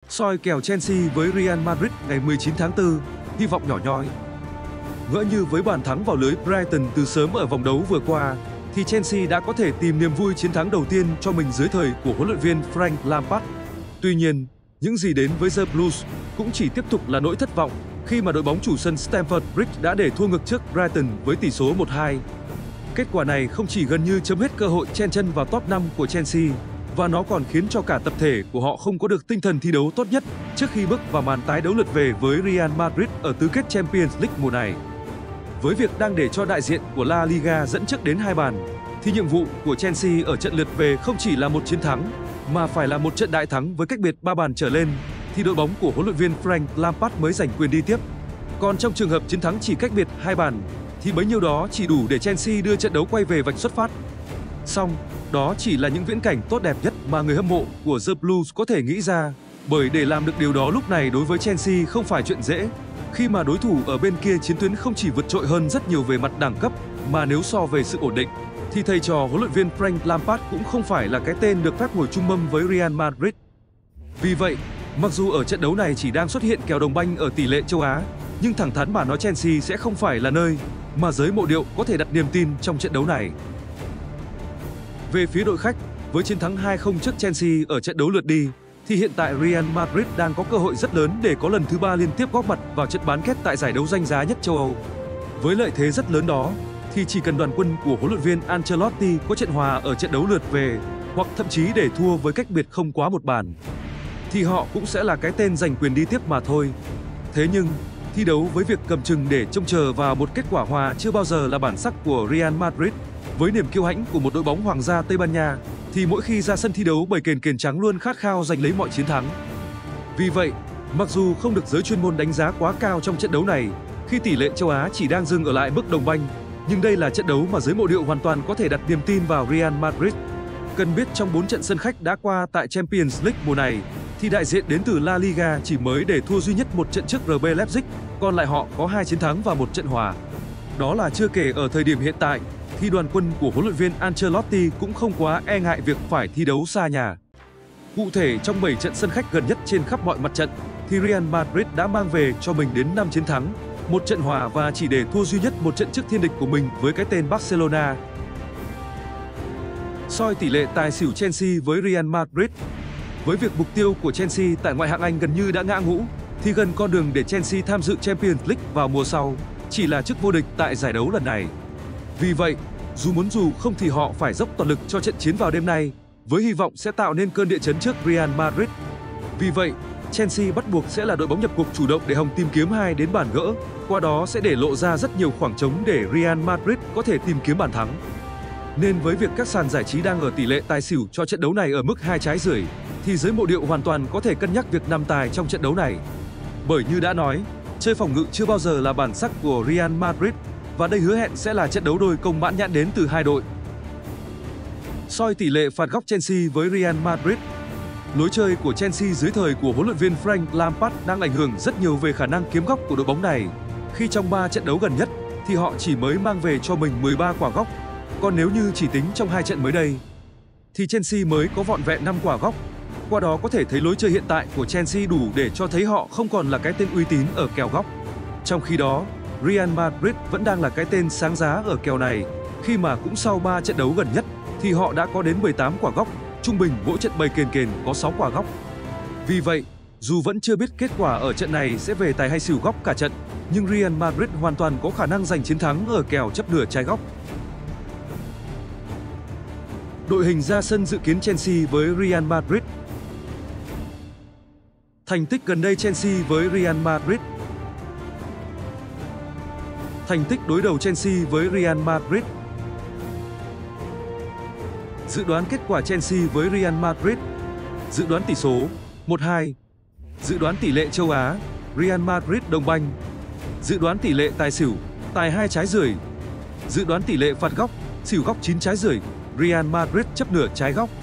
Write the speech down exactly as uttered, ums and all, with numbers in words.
Soi kèo Chelsea với Real Madrid ngày mười chín tháng tư, hy vọng nhỏ nhoi. Ngỡ như với bàn thắng vào lưới Brighton từ sớm ở vòng đấu vừa qua, thì Chelsea đã có thể tìm niềm vui chiến thắng đầu tiên cho mình dưới thời của huấn luyện viên Frank Lampard. Tuy nhiên, những gì đến với The Blues cũng chỉ tiếp tục là nỗi thất vọng khi mà đội bóng chủ sân Stamford Bridge đã để thua ngược trước Brighton với tỷ số một hai. Kết quả này không chỉ gần như chấm hết cơ hội chen chân vào top năm của Chelsea, và nó còn khiến cho cả tập thể của họ không có được tinh thần thi đấu tốt nhất trước khi bước vào màn tái đấu lượt về với Real Madrid ở tứ kết Champions League mùa này. Với việc đang để cho đại diện của La Liga dẫn trước đến hai bàn, thì nhiệm vụ của Chelsea ở trận lượt về không chỉ là một chiến thắng, mà phải là một trận đại thắng với cách biệt ba bàn trở lên, thì đội bóng của huấn luyện viên Frank Lampard mới giành quyền đi tiếp. Còn trong trường hợp chiến thắng chỉ cách biệt hai bàn, thì bấy nhiêu đó chỉ đủ để Chelsea đưa trận đấu quay về vạch xuất phát. Song, đó chỉ là những viễn cảnh tốt đẹp nhất mà người hâm mộ của The Blues có thể nghĩ ra, bởi để làm được điều đó lúc này đối với Chelsea không phải chuyện dễ, khi mà đối thủ ở bên kia chiến tuyến không chỉ vượt trội hơn rất nhiều về mặt đẳng cấp, mà nếu so về sự ổn định, thì thầy trò huấn luyện viên Frank Lampard cũng không phải là cái tên được phép ngồi chung mâm với Real Madrid. Vì vậy, mặc dù ở trận đấu này chỉ đang xuất hiện kèo đồng banh ở tỷ lệ châu Á, nhưng thẳng thắn mà nói Chelsea sẽ không phải là nơi mà giới mộ điệu có thể đặt niềm tin trong trận đấu này. Về phía đội khách, với chiến thắng hai không trước Chelsea ở trận đấu lượt đi, thì hiện tại Real Madrid đang có cơ hội rất lớn để có lần thứ ba liên tiếp góp mặt vào trận bán kết tại giải đấu danh giá nhất châu Âu. Với lợi thế rất lớn đó, thì chỉ cần đoàn quân của huấn luyện viên Ancelotti có trận hòa ở trận đấu lượt về, hoặc thậm chí để thua với cách biệt không quá một bàn, thì họ cũng sẽ là cái tên giành quyền đi tiếp mà thôi. Thế nhưng, thi đấu với việc cầm chừng để trông chờ vào một kết quả hòa chưa bao giờ là bản sắc của Real Madrid. Với niềm kiêu hãnh của một đội bóng Hoàng gia Tây Ban Nha, thì mỗi khi ra sân thi đấu bầy kền kền trắng luôn khát khao giành lấy mọi chiến thắng. Vì vậy, mặc dù không được giới chuyên môn đánh giá quá cao trong trận đấu này, khi tỷ lệ châu Á chỉ đang dừng ở lại mức đồng banh, nhưng đây là trận đấu mà giới mộ điệu hoàn toàn có thể đặt niềm tin vào Real Madrid. Cần biết trong bốn trận sân khách đã qua tại Champions League mùa này, thì đại diện đến từ La Liga chỉ mới để thua duy nhất một trận trước rờ bê Leipzig, còn lại họ có hai chiến thắng và một trận hòa. Đó là chưa kể ở thời điểm hiện tại, thì đoàn quân của huấn luyện viên Ancelotti cũng không quá e ngại việc phải thi đấu xa nhà. Cụ thể trong bảy trận sân khách gần nhất trên khắp mọi mặt trận, thì Real Madrid đã mang về cho mình đến năm chiến thắng, một trận hòa và chỉ để thua duy nhất một trận trước thiên địch của mình với cái tên Barcelona. Soi tỷ lệ tài xỉu Chelsea với Real Madrid. Với việc mục tiêu của Chelsea tại ngoại hạng Anh gần như đã ngã ngũ, thì gần con đường để Chelsea tham dự Champions League vào mùa sau chỉ là chức vô địch tại giải đấu lần này. Vì vậy, dù muốn dù không thì họ phải dốc toàn lực cho trận chiến vào đêm nay, với hy vọng sẽ tạo nên cơn địa chấn trước Real Madrid. Vì vậy, Chelsea bắt buộc sẽ là đội bóng nhập cuộc chủ động để hòng tìm kiếm hai đến bàn gỡ, qua đó sẽ để lộ ra rất nhiều khoảng trống để Real Madrid có thể tìm kiếm bàn thắng. Nên với việc các sàn giải trí đang ở tỷ lệ tài xỉu cho trận đấu này ở mức hai trái rưỡi, thì giới mộ điệu hoàn toàn có thể cân nhắc việc nằm tài trong trận đấu này. Bởi như đã nói, chơi phòng ngự chưa bao giờ là bản sắc của Real Madrid, và đây hứa hẹn sẽ là trận đấu đôi công mãn nhãn đến từ hai đội. Soi tỷ lệ phạt góc Chelsea với Real Madrid. Lối chơi của Chelsea dưới thời của huấn luyện viên Frank Lampard đang ảnh hưởng rất nhiều về khả năng kiếm góc của đội bóng này, khi trong ba trận đấu gần nhất thì họ chỉ mới mang về cho mình mười ba quả góc. Còn nếu như chỉ tính trong hai trận mới đây, thì Chelsea mới có vỏn vẹn năm quả góc. Qua đó có thể thấy lối chơi hiện tại của Chelsea đủ để cho thấy họ không còn là cái tên uy tín ở kèo góc. Trong khi đó, Real Madrid vẫn đang là cái tên sáng giá ở kèo này, khi mà cũng sau ba trận đấu gần nhất thì họ đã có đến mười tám quả góc, trung bình mỗi trận bầy kền kền có sáu quả góc. Vì vậy, dù vẫn chưa biết kết quả ở trận này sẽ về tài hay xỉu góc cả trận, nhưng Real Madrid hoàn toàn có khả năng giành chiến thắng ở kèo chấp nửa trái góc. Đội hình ra sân dự kiến Chelsea với Real Madrid. Thành tích gần đây Chelsea với Real Madrid. Thành tích đối đầu Chelsea với Real Madrid. Dự đoán kết quả Chelsea với Real Madrid. Dự đoán tỷ số một hai. Dự đoán tỷ lệ châu Á, Real Madrid đồng banh. Dự đoán tỷ lệ tài xỉu, tài hai trái rưỡi. Dự đoán tỷ lệ phạt góc, xỉu góc chín trái rưỡi, Real Madrid chấp nửa trái góc.